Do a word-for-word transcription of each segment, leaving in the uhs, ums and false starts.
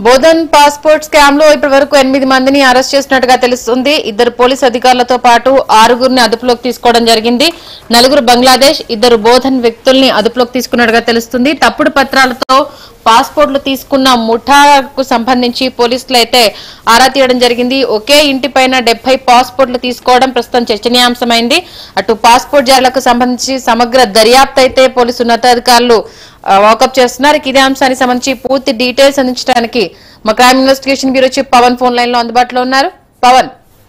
Bodhan passport scam లో ఇప్పటి వరకు ఎనిమిది మందిని అరెస్ట్ చేసినట్టుగా తెలుస్తుంది. ఇద్దరు పోలీస్ అధికారులతో పాటు ఆరుగురిని అదుపులోకి తీసుకోవడం జరిగింది. నలుగురు బంగ్లాదేశ్, ఇద్దరు బోధన్ వ్యక్తుల్ని అదుపులోకి తీసుకున్నట్టుగా తెలుస్తుంది. తప్పుడు పత్రాలతో పాస్పోర్ట్లు తీసుకున్న ముఠాకు సంబంధించి పోలీసులు అయితే ఆరా తీయడం జరిగింది. ఒకే ఇంటిపైన డెబ్బై పాస్పోర్ట్లు తీసుకోవడం ప్రస్తుతం చర్చనీయాంశమైంది. అటు పాస్పోర్ట్ జారీలకు సంబంధించి సమగ్ర దర్యాప్తు అయితే పోలీసు ఉన్నతాధికారులు వాకప్ చేస్తున్నారు. ఇదే అంశానికి సంబంధించి పూర్తి డీటెయిల్స్ అందించడానికి మా crime investigation bureau chief Pavan phone line లో అందుబాటులో ఉన్నారు. పవన్,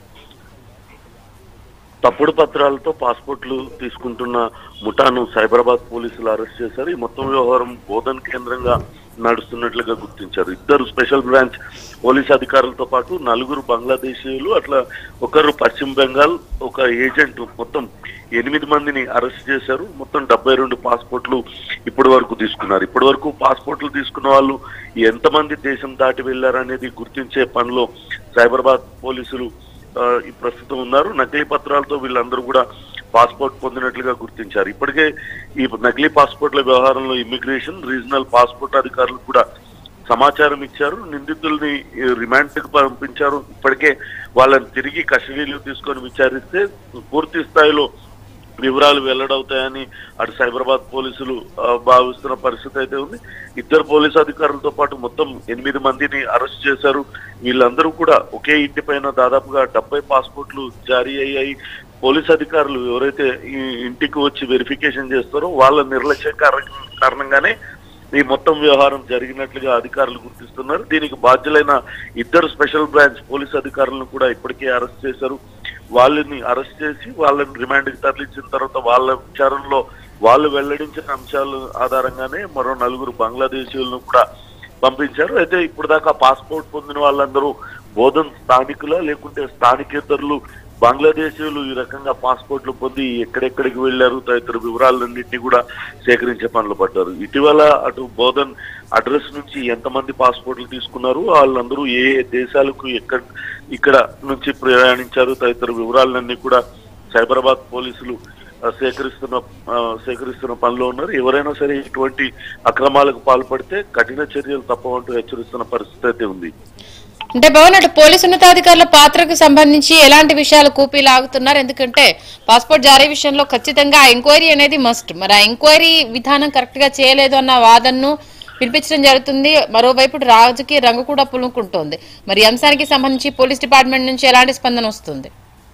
తప్పుడు పత్రాలతో పాస్పోర్ట్లు తీసుకుంటున్న ముఠాను సైబరాబాద్ పోలీసులు అరెస్ట్ చేశారు. ఈ మొత్తం వ్యవహారం బోధన్ కేంద్రంగా నడుస్తున్నట్లుగా గుర్తించారు. ఇద్దరు స్పెషల్ బ్రాంచ్ పోలీస్ అధికారులతో పాటు నలుగురు బంగ్లాదేశీయులు, అట్లా ఒకరు పశ్చిమ బెంగాల్, ఒక ఏజెంట్, మొత్తం ఎనిమిది మందిని అరెస్ట్ చేశారు. మొత్తం డెబ్బై రెండు పాస్పోర్ట్లు ఇప్పటి వరకు తీసుకున్నారు. ఇప్పటి వరకు పాస్పోర్ట్లు తీసుకున్న వాళ్ళు ఎంతమంది దేశం దాటి వెళ్లారనేది గుర్తించే పనిలో సైబరాబాద్ పోలీసులు ఈ ప్రస్తుతం ఉన్నారు. నకిలీ పత్రాలతో వీళ్ళందరూ కూడా పాస్పోర్ట్ పొందినట్లుగా గుర్తించారు. ఇప్పటికే ఈ నకిలీ పాస్పోర్ట్ల వ్యవహారంలో ఇమ్మిగ్రేషన్, రీజనల్ పాస్పోర్ట్ అధికారులు కూడా సమాచారం ఇచ్చారు. నిందితుల్ని రిమాండ్ కు పంపించారు. ఇప్పటికే వాళ్ళని తిరిగి కస్టడీలో తీసుకొని విచారిస్తే పూర్తి స్థాయిలో వివరాలు వెల్లడవుతాయని అటు సైబరాబాద్ పోలీసులు భావిస్తున్న పరిస్థితి అయితే ఉంది. ఇద్దరు పోలీసు అధికారులతో పాటు మొత్తం ఎనిమిది మందిని అరెస్ట్ చేశారు. వీళ్ళందరూ కూడా ఒకే ఇంటి పైన దాదాపుగా డెబ్బై పాస్పోర్ట్లు జారీ అయ్యాయి. పోలీసు అధికారులు ఎవరైతే ఈ ఇంటికి వచ్చి వెరిఫికేషన్ చేస్తారో వాళ్ళ నిర్లక్ష్య కారణంగానే ఈ మొత్తం వ్యవహారం జరిగినట్లుగా అధికారులు గుర్తిస్తున్నారు. దీనికి బాధ్యులైన ఇద్దరు స్పెషల్ బ్రాంచ్ పోలీసు అధికారులను కూడా ఇప్పటికే అరెస్ట్ చేశారు. వాళ్ళని అరెస్ట్ చేసి వాళ్ళని రిమాండ్ కి తరలించిన తర్వాత వాళ్ళ విచారణలో వాళ్ళు వెల్లడించిన అంశాల ఆధారంగానే మరో నలుగురు బంగ్లాదేశీయులను కూడా పంపించారు. అయితే ఇప్పుడు దాకా పాస్పోర్ట్ పొందిన వాళ్ళందరూ బోధన్ స్థానికుల లేకుంటే స్థానికేతరులు, బంగ్లాదేశీయులు ఈ రకంగా పాస్పోర్ట్లు పొంది ఎక్కడెక్కడికి వెళ్లారు తదితర వివరాలన్నింటినీ కూడా సేకరించే పనులు పడ్డారు. ఇటీవల అటు బోధన్ అడ్రస్ నుంచి ఎంతమంది పాస్పోర్ట్లు తీసుకున్నారు, వాళ్ళందరూ ఏ ఏ దేశాలకు ఎక్కడ ఇక్కడ నుంచి ప్రయాణించారు తదితర వివరాలన్నీ కూడా సైబరాబాద్ పోలీసులు సేకరిస్తున్న సేకరిస్తున్న పనిలో ఉన్నారు. ఎవరైనా సరే ఇటువంటి అక్రమాలకు పాల్పడితే కఠిన చర్యలు తప్పవంటూ హెచ్చరిస్తున్న పరిస్థితి అయితే ఉంది. అంటే భవన్, అటు పోలీసు ఉన్నతాధికారుల పాత్రకు సంబంధించి ఎలాంటి విషయాలు కూపీ లాగుతున్నారు? ఎందుకంటే పాస్పోర్ట్ జారీ విషయంలో ఖచ్చితంగా ఎంక్వైరీ అనేది మస్ట్. మరి ఆ ఎంక్వైరీ విధానం కరెక్ట్ గా చేయలేదు అన్న వాదనను వినిపించడం జరుగుతుంది. మరోవైపు రాజకీయ రంగు కూడా పులుముకుంటోంది. మరి ఈ అంశానికి సంబంధించి పోలీస్ డిపార్ట్మెంట్ నుంచి ఎలాంటి స్పందన వస్తుంది?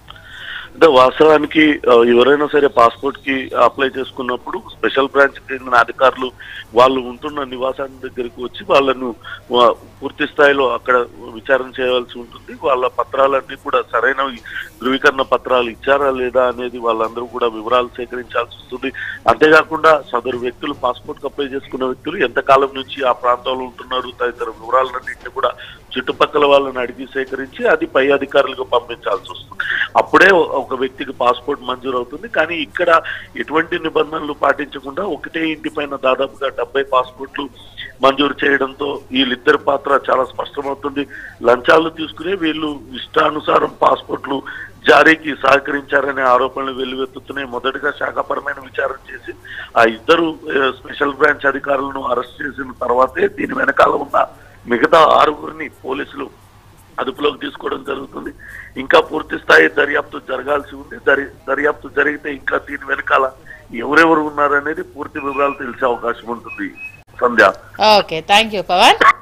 అంటే వాస్తవానికి ఎవరైనా సరే పాస్పోర్ట్ కి అప్లై చేసుకున్నప్పుడు స్పెషల్ బ్రాంచ్ చెందిన అధికారులు వాళ్ళు ఉంటున్న నివాసాన్ని దగ్గరికి వచ్చి వాళ్ళను పూర్తి స్థాయిలో అక్కడ విచారణ చేయవలసి ఉంటుంది. వాళ్ళ పత్రాలన్నీ కూడా సరైన ధృవీకరణ పత్రాలు ఇచ్చారా లేదా అనేది వాళ్ళందరూ కూడా వివరాలు సేకరించాల్సి వస్తుంది. అంతేకాకుండా సదరు వ్యక్తులు పాస్పోర్ట్ కి అప్లై చేసుకున్న వ్యక్తులు ఎంతకాలం నుంచి ఆ ప్రాంతంలో ఉంటున్నారు తదితర వివరాలన్నింటినీ కూడా చుట్టుపక్కల వాళ్ళని అడిగి సేకరించి అది పై అధికారులకు పంపించాల్సి వస్తుంది. అప్పుడే ఒక వ్యక్తికి పాస్పోర్ట్ మంజూరు అవుతుంది. కానీ ఇక్కడ ఎటువంటి నిబంధనలు పాటించకుండా ఒకటే ఇంటి పైన దాదాపుగా డెబ్బై పాస్పోర్ట్లు మంజూరు చేయడంతో వీళ్ళిద్దరి పాత్ర చాలా స్పష్టమవుతుంది. లంచాలు తీసుకునే వీళ్ళు ఇష్టానుసారం పాస్పోర్ట్లు జారీకి సహకరించారనే ఆరోపణలు వెల్లువెత్తుతున్నాయి. మొదటగా శాఖాపరమైన విచారణ చేసి ఆ ఇద్దరు స్పెషల్ బ్రాంచ్ అధికారులను అరెస్ట్ చేసిన తర్వాతే దీని వెనకాల ఉన్న మిగతా ఆరుగురిని పోలీసులు అదుపులోకి తీసుకోవడం జరుగుతుంది. ఇంకా పూర్తి స్థాయి దర్యాప్తు జరగాల్సి ఉంది. దర్యాప్తు జరిగితే ఇంకా దీని వెనకాల ఎవరెవరు ఉన్నారనేది పూర్తి వివరాలు తెలిసే అవకాశం ఉంటుంది. Sandhya. Okay, thank you Pawan.